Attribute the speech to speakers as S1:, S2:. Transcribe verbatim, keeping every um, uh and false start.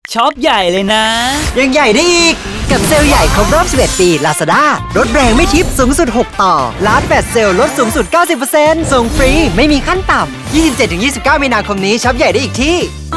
S1: ช็อปใหญ่เลยนะ
S2: ยังใหญ่ได้อีกกับเซลล์ใหญ่ครบรอบสิบเอ็ดปี Lazada ลดแรงไม่ทิปสูงสุดหกต่อล้านแปดเซลล์ลดสูงสุด เก้าสิบเปอร์เซ็นต์ ส่งฟรีไม่มีขั้นต่ำ ยี่สิบเจ็ดถึงยี่สิบเก้า มีนาคมนี้ช็อปใหญ่ได้อีกที่